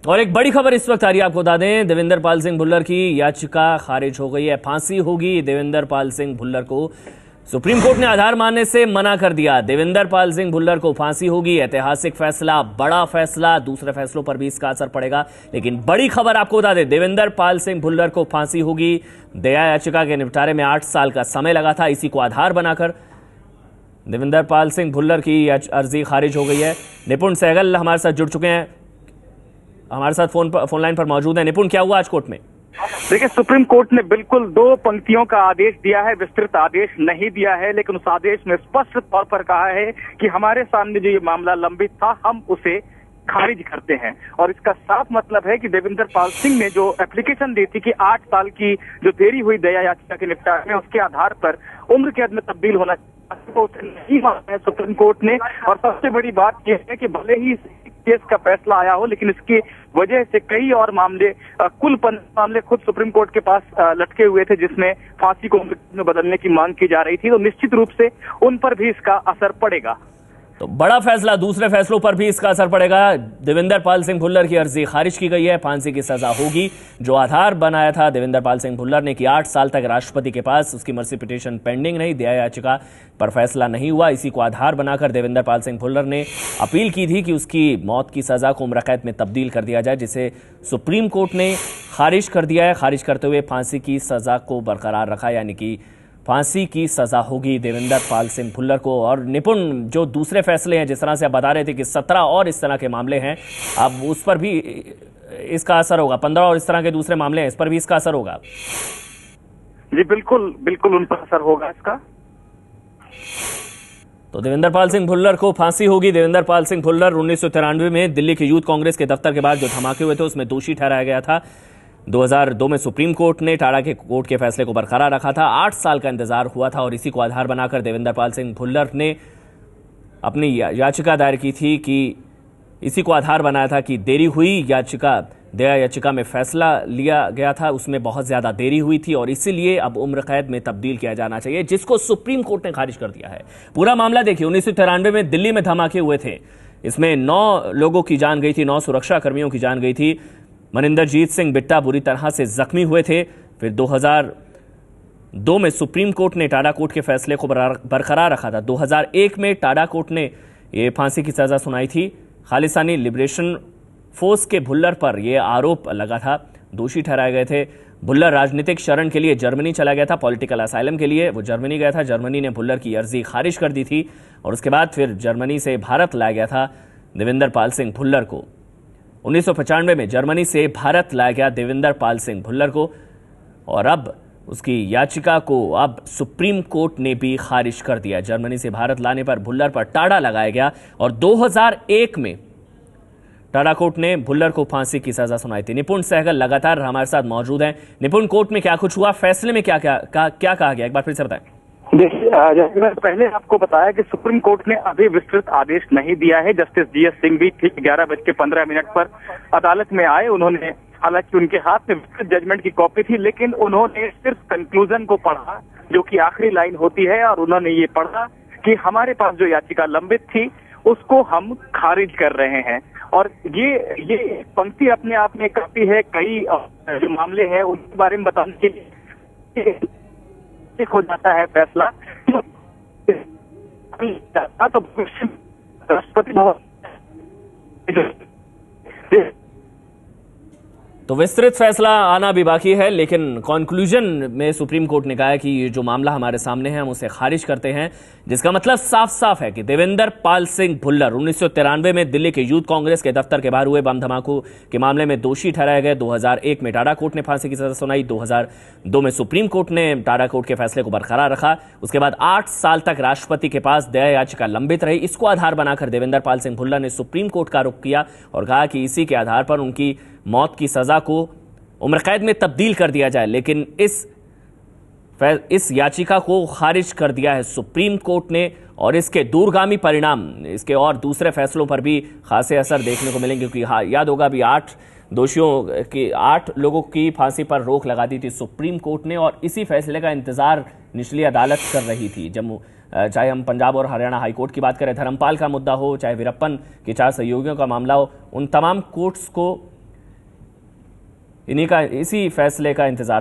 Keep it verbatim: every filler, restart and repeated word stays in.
और एक बड़ी खबर इस वक्त आ रही है, आपको बता दें, देवेंद्र पाल सिंह भुल्लर की याचिका खारिज हो गई है। फांसी होगी देवेंद्र पाल सिंह भुल्लर को। सुप्रीम कोर्ट ने आधार मानने से मना कर दिया। देवेंद्र पाल सिंह भुल्लर को फांसी होगी। ऐतिहासिक फैसला, बड़ा फैसला। दूसरे फैसलों पर भी इसका असर पड़ेगा, लेकिन बड़ी खबर आपको बता दें, देवेंद्र पाल सिंह भुल्लर को फांसी होगी। दया याचिका के निपटारे में आठ साल का समय लगा था। इसी को आधार बनाकर देवेंद्र पाल सिंह भुल्लर की अर्जी खारिज हो गई है। निपुण सहगल हमारे साथ जुड़ चुके हैं, हमारे साथ फोन पर फोन लाइन पर मौजूद है। निपुण, क्या हुआ आज कोर्ट में? देखिए, सुप्रीम कोर्ट ने बिल्कुल दो पंक्तियों का आदेश दिया है, विस्तृत आदेश नहीं दिया है, लेकिन उस आदेश में स्पष्ट तौर पर कहा है कि हमारे सामने जो ये मामला लंबित था, हम उसे खारिज करते हैं। और इसका साफ मतलब है कि देवेंद्र पाल सिंह ने जो एप्लीकेशन दी थी कि आठ साल की जो देरी हुई दया याचिका के निपटारे में, उसके आधार पर उम्र कैद में तब्दील होना तो उसे नहीं माना है सुप्रीम कोर्ट ने। और सबसे बड़ी बात यह है कि भले ही केस का फैसला आया हो, लेकिन इसकी वजह से कई और मामले, कुल पंद्रह मामले खुद सुप्रीम कोर्ट के पास लटके हुए थे, जिसमें फांसी को मृत्यु में बदलने की मांग की जा रही थी। तो निश्चित रूप से उन पर भी इसका असर पड़ेगा। तो बड़ा फैसला, दूसरे फैसलों पर भी इसका असर पड़ेगा। देवेंद्र पाल सिंह भुल्लर की अर्जी खारिज की गई है। फांसी की सजा होगी। जो आधार बनाया था देवेंद्र पाल सिंह भुल्लर ने कि आठ साल तक राष्ट्रपति के पास उसकी मर्सी पिटीशन पेंडिंग रही, दया याचिका पर फैसला नहीं हुआ, इसी को आधार बनाकर देवेंद्र पाल सिंह भुल्लर ने अपील की थी कि उसकी मौत की सजा को उम्र कैद में तब्दील कर दिया जाए, जिसे सुप्रीम कोर्ट ने खारिज कर दिया है। खारिज करते हुए फांसी की सजा को बरकरार रखा, यानी कि फांसी की सजा होगी देवेंद्र पाल सिंह भुल्लर को। और निपुण, जो दूसरे फैसले हैं, जिस तरह से आप बता रहे थे कि सत्रह और इस तरह के मामले हैं, अब उस पर भी इसका असर होगा। पंद्रह और इस तरह के दूसरे मामले हैं, इस पर भी इसका असर होगा। जी बिल्कुल, बिल्कुल उन पर असर होगा इसका। तो देवेंद्र पाल सिंह भुल्लर को फांसी होगी। देवेंद्र पाल सिंह भुल्लर उन्नीस सौ तिरानवे में दिल्ली के यूथ कांग्रेस के दफ्तर के बाद जो धमाके हुए थे, उसमें दोषी ठहराया गया था। दो हज़ार दो में सुप्रीम कोर्ट ने टाडा के कोर्ट के फैसले को बरकरार रखा था। आठ साल का इंतजार हुआ था और इसी को आधार बनाकर देवेंद्र पाल सिंह भुल्लर ने अपनी याचिका दायर की थी कि इसी को आधार बनाया था कि देरी हुई याचिका, दया याचिका में फैसला लिया गया था, उसमें बहुत ज्यादा देरी हुई थी और इसीलिए अब उम्र कैद में तब्दील किया जाना चाहिए, जिसको सुप्रीम कोर्ट ने खारिज कर दिया है। पूरा मामला देखिए, उन्नीस सौ तिरानवे में दिल्ली में धमाके हुए थे। इसमें नौ लोगों की जान गई थी, नौ सुरक्षा कर्मियों की जान गई थी। मनिंदरजीत सिंह बिट्टा बुरी तरह से जख्मी हुए थे। फिर दो हज़ार दो में सुप्रीम कोर्ट ने टाडा कोर्ट के फैसले को बरकरार रखा था। दो हज़ार एक में टाडा कोर्ट ने ये फांसी की सजा सुनाई थी। खालिस्तानी लिबरेशन फोर्स के भुल्लर पर यह आरोप लगा था, दोषी ठहराए गए थे। भुल्लर राजनीतिक शरण के लिए जर्मनी चला गया था, पॉलिटिकल असाइलम के लिए वो जर्मनी गया था। जर्मनी ने भुल्लर की अर्जी खारिज कर दी थी और उसके बाद फिर जर्मनी से भारत लाया गया था देवेंद्र पाल सिंह भुल्लर को। उन्नीस सौ पचानवे में जर्मनी से भारत लाया गया देवेंद्र पाल सिंह भुल्लर को और अब उसकी याचिका को अब सुप्रीम कोर्ट ने भी खारिज कर दिया। जर्मनी से भारत लाने पर भुल्लर पर टाडा लगाया गया और दो हज़ार एक में टाडा कोर्ट ने भुल्लर को फांसी की सजा सुनाई थी। निपुण सहगल लगातार हमारे साथ मौजूद हैं। निपुण, कोर्ट में क्या कुछ हुआ, फैसले में क्या क्या क्या, क्या कहा गया, एक बार फिर से बताएं। देखिए, जैसे मैंने पहले आपको बताया कि सुप्रीम कोर्ट ने अभी विस्तृत आदेश नहीं दिया है। जस्टिस जी एस सिंह भी ठीक ग्यारह बज के पंद्रह मिनट पर अदालत में आए। उन्होंने, हालांकि उनके हाथ में विस्तृत जजमेंट की कॉपी थी, लेकिन उन्होंने सिर्फ कंक्लूजन को पढ़ा, जो कि आखिरी लाइन होती है, और उन्होंने ये पढ़ा कि हमारे पास जो याचिका लंबित थी उसको हम खारिज कर रहे हैं। और ये ये पंक्ति अपने आप में काफी है। कई जो मामले हैं उनके बारे में बताने के लिए हो जाता है फैसला, तो राष्ट्रपति भवन तो विस्तृत फैसला आना भी बाकी है, लेकिन कंक्लूजन में सुप्रीम कोर्ट ने कहा है कि ये जो मामला हमारे सामने है हम उसे खारिज करते हैं, जिसका मतलब साफ साफ है कि देवेंद्र पाल सिंह भुल्लर उन्नीस सौ तिरानवे में दिल्ली के यूथ कांग्रेस के दफ्तर के बाहर हुए बम धमाकों के मामले में दोषी ठहराए गए। दो हज़ार एक में टाडा कोर्ट ने फांसी की सजा सुनाई। दो हज़ार दो में सुप्रीम कोर्ट ने टाडा कोर्ट के फैसले को बरकरार रखा। उसके बाद आठ साल तक राष्ट्रपति के पास दया याचिका लंबित रही। इसको आधार बनाकर देवेंद्र पाल सिंह भुल्लर ने सुप्रीम कोर्ट का रुख किया और कहा कि इसी के आधार पर उनकी मौत की सजा को उम्र कैद में तब्दील कर दिया जाए, लेकिन इस इस याचिका को खारिज कर दिया है सुप्रीम कोर्ट ने। और इसके दूरगामी परिणाम, इसके और दूसरे फैसलों पर भी खासे असर देखने को मिलेंगे, क्योंकि हाँ, याद होगा अभी आठ दोषियों की, आठ लोगों की फांसी पर रोक लगा दी थी सुप्रीम कोर्ट ने और इसी फैसले का इंतजार निचली अदालत कर रही थी। जम्मू, चाहे हम पंजाब और हरियाणा हाईकोर्ट की बात करें, धर्मपाल का मुद्दा हो, चाहे वीरप्पन के चार सहयोगियों का मामला हो, उन तमाम कोर्ट्स को इन्हीं का इसी फैसले का इंतजार